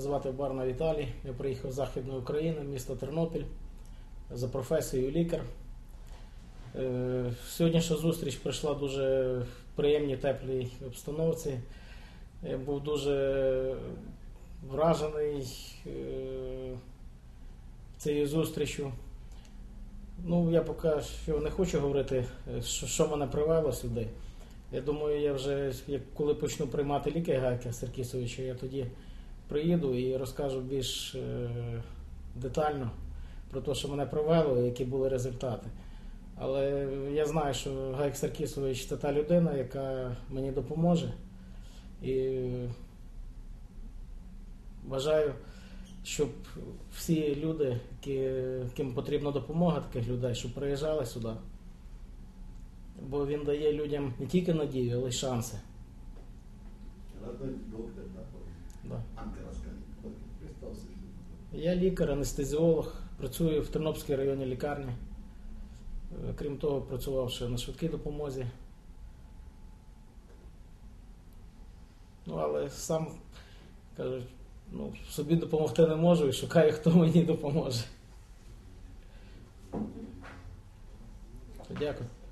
звати Барна Віталій. Я приїхав з Західної України, місто Тернопіль, за професією лікар. Сьогоднішня зустріч пройшла дуже в приємній, теплій обстановці. Я був дуже вражений цією зустрічю. Я поки що не хочу говорити, що мене привело сюди. Я думаю, я вже, коли почну приймати ліки Гайка Саркісовича, я тоді приїду і розкажу більш детально про те, що мене привело і які були результати. Але я знаю, що Гайк Саркісович – це та людина, яка мені допоможе. І бажаю, щоб всі люди, яким потрібна допомога таких людей, щоб приїжджали сюди. Бо він дає людям не тільки надію, але й шанси. Да. Я лікар, анестезіолог, працюю в Тернопільській районній лікарні. Крім того, працював ще на швидкій допомозі. Але сам, кажуть, собі допомогти не можу і шукаю, хто мені допоможе. Дякую.